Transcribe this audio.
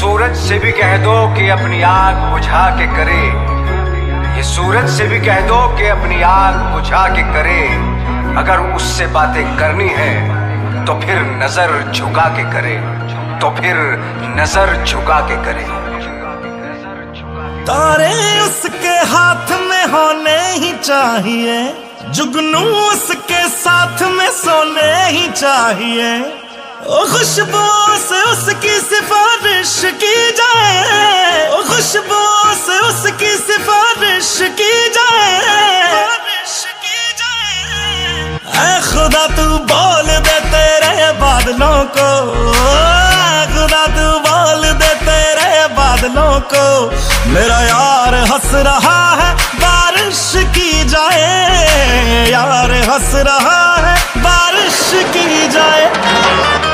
सूरज से भी कह दो कि अपनी आग बुझा के करे, ये सूरज से भी कह दो कि अपनी आग बुझा के करे। अगर उससे बातें करनी है तो फिर नजर झुका के करे, तो फिर नजर झुका के करे। तारे उसके हाथ में होने ही चाहिए, जुगनू उसके साथ में सोने ही चाहिए। ओ खुशबू से उसकी सिफारिश की जाए, ओ खुशबू से उसकी सिफारिश की जाए। ऐ खुदा तू बोल दे तेरे बादलों को, खुदा तू बोल दे तेरे बादलों को, मेरा यार हंस रहा है बारिश की जाए, यार हंस रहा है बारिश की जाए।